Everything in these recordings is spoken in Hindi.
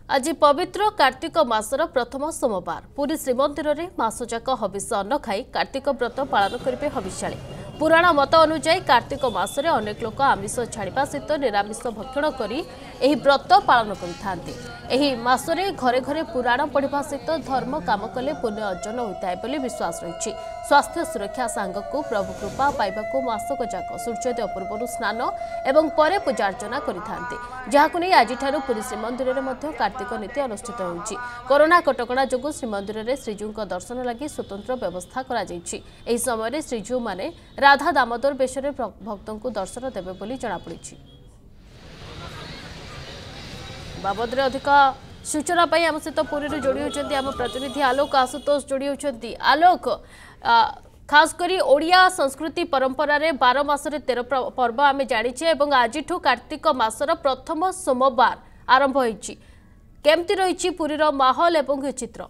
आज पवित्र कार्तिक मासर प्रथम सोमवार पुरी श्रीमंदिर में मासजाक हविष अन्न खाई कार्तिक व्रत पालन करेंगे हविष्याली। पुराण मत अनुଯାयी कार्तिक मासरे अनेक लोक आमिष छाड़ा सहित निरामिष भक्षण करी एही व्रत पालन करि मासरे घरे घरे पुराण पढ़ा सहित धर्म काम कले पुण्य अर्जन होता है बोली विश्वास रही। स्वास्थ्य सुरक्षा सांगक प्रभु कृपा पाइबाक मासक जाक सूर्योदय पूर्व स्नान एवं परे पूजार्चना करें आज पुरी श्रीमंदिर में कार्तिक नीति अनुष्ठित होगी। कोरोना कटकणा जो श्रीमंदिर में श्रीजू दर्शन लगी स्वतंत्र व्यवस्था कर समय श्रीजू माने राधा दामोदर बेशरे भक्तों को दर्शन देवे बोली जଣାपड़ी। बाबद अधिक सूचना आम सहित पुरी जोड़ी होती आम प्रतिनिधि आलोक आशुतोष जोड़ी होती। आलोक खास करी ओडिया संस्कृति परंपरा रे 12 मासरे 13 पर्व आम जाचे आज कार्तिक मासर प्रथम सोमवार आरंभ होइछि। केमती रही पुरीर माहौल एवं चित्र?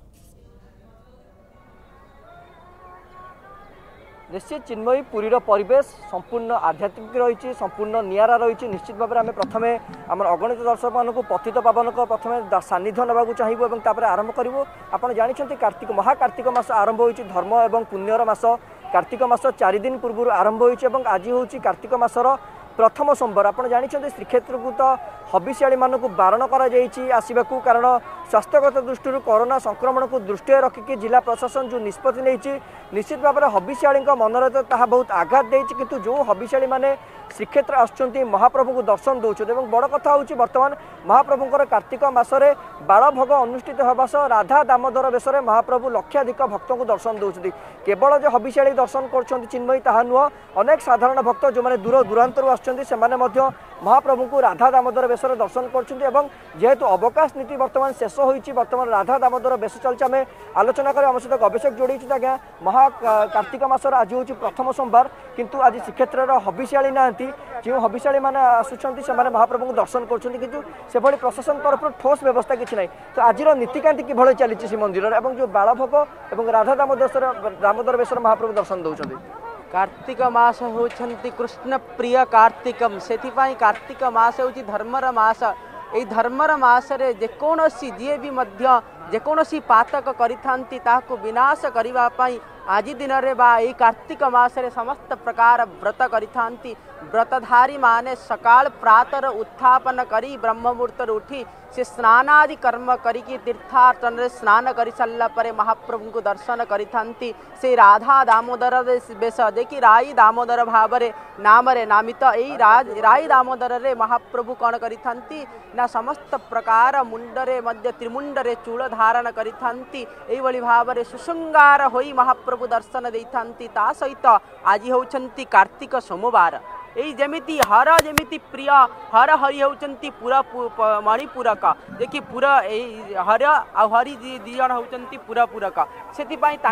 निश्चित चिन्मयी पुरीर परिवेश संपूर्ण आध्यात्मिक रही संपूर्ण निरा रही। निश्चित भाव में प्रथम आम अगणित दर्शक मानक पतित पावन को प्रथम सानिध्य नाक चाहबू और आरंभ करूँ। आपड़ जानते कार्तिक महाकार्तिक मास आरंभ हो धर्म और पुण्यर मास। कार्तिक मास 4 दिन पूर्व आरंभ हो आज हूँ कार्तिक मासर प्रथम सोमवार। आपड़ जानते श्रीक्षेत्र को तो हविष्याली मानक बारण करवाकू कारण स्वास्थ्यगत दृष्टि कोरोना संक्रमण को दृष्टि रखिकी जिला प्रशासन जो निष्पत्ति नहीं निश्चित भाव में हविष्याली मनरे तो ताहा बहुत आघात देती किंतु जो हविष्याली माने श्रीक्षेत्र आसुच्चंती महाप्रभु को दर्शन दौरान और बड़ कथा हूँ बर्तमान महाप्रभुंर कार्तिक मासरे बाल भोग अनुष्ठित होगा सह राधा दामोदर बेशरे महाप्रभु लक्षाधिक भक्तों को दर्शन दौरान। केवल जो हविष्याली दर्शन कर चिन्मयी ताहा नुह अनेक साधारण भक्त जो मैंने दूर दूरांतर आसुच्चंती महाप्रभु को राधा दामोदर बेशरे दर्शन कर जेहेतु अवकाश नीति बर्तमान शेष होती बर्तमान राधा दामोदर बेश चलती आम आलोचना कर आम सहित गवेषक जोड़ी आज्ञा कार्तिक मासर आज हूँ प्रथम सोमवार किंतु आज श्रीक्षेत्र हविष्याली ना जो हविष्याली मैंने आसुच्चंती से महाप्रभु को दर्शन कर प्रशासन तरफ ठोस व्यवस्था किसी ना। तो आज नीतिकांति किभଳି चली श्रीमंदिर और जो बालभोग और राधा दामोदर बेशर महाप्रभु दर्शन दौरान। कार्तिक मास होती कृष्ण प्रिय कार्तिकम से कार्तिक मास होती धर्मर मास। यही धर्मर मासरे जेकोसी जी भी जेकोसी पातक करिथांती ताको विनाश करने आज दिन रे बा यही कार्तिक मासरे समस्त प्रकार व्रत करिथांती। व्रतधारी माने सकाल प्रातर उत्थापन करी ब्रह्म मुहूर्त उठी से स्नानादि कर्म करी तीर्थार्चन रे स्नान करी सारा पर महाप्रभु को दर्शन करिथांती। से राधा दामोदर बेश देखी राई दामोदर भाव नाम नामित यही राई दामोदर रे महाप्रभु कौन करिथांती ना समस्त प्रकार मुंडरे मध्य त्रिमुंडरे चूल धारण करिथांती। एही भाव में सुशृंगार होई महाप्रभु दर्शन देइथांती। ता सहित आज होउछंती कार्तिक सोमवार। यही जमीती हर जमीती प्रिय हर हरि होउछंती पूरा मणिपूरक देखी पूरा हर आ हरि दी जन होउछंती पूरा पूरक से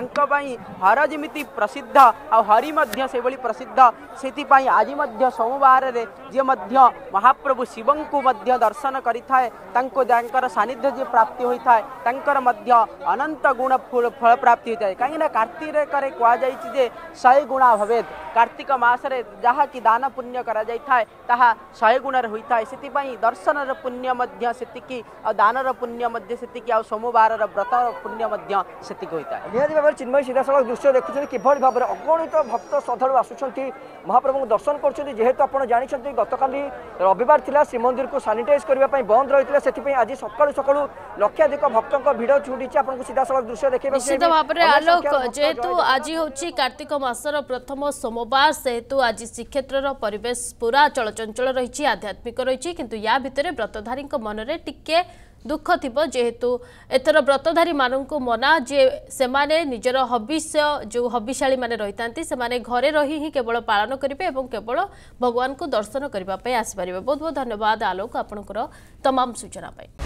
हर जमीती प्रसिद्ध आ हरि मध्य से बड़ी प्रसिद्ध से आज मध्य सोमवार रे जे मध्य महाप्रभु शिवं को मध्य दर्शन करिथाए तांको जांकर सानिध्य जे प्राप्ति होता है तांकर मध्य अनंत गुण फल प्राप्ति होता है। कहीं कार्तिक कह जे 100 गुणा भवेद। कार्तिक मासरे जहा कि दान पुण्य करा जाय ताहा 100 गुण होता है। से दर्शन पुण्य मध्य सेतिकी और दानर पुण्य मध्य सेतिकी और सोमवार व्रत पुण्य मध्य सेतिकी होता है। निहाती भाव चिन्मयी सीधासल दृश्य देखुं किभଳି भाव में अगणित भक्त श्रद्धालु आसुच्चंती महाप्रभु को दर्शन कर जेहेतु आप जानते गतकाली रविवार थिला श्रीमंदिर को सानिटाइज करने बंद रही से आज सकाळु सकाळु लक्षाधिक भक्तों भिड़ छुटी आपको सीधासल दृश्य देखिए। निश्चित भाव में आलोक जेहेतु आज हूँ कार्तिक मासर प्रथम सोमवार सेहेतु आज श्रीक्षेत्र परिवेश पूरा चलचंचल रही आध्यात्मिक रही किंतु या भितर व्रतधारी मनरे टिके दुख थिबो जेहेतु एथर व्रतधारी मानक मना जे सेमाने निजर हविष्य जो हविष्याली माने रहितांती सेमाने घरे रही ही केवल पालन करिवे एवं केवल भगवान को दर्शन करबा पय आसी परिबे। बहुत बहुत धन्यवाद आलोक आपनकर तमाम सूचना पय।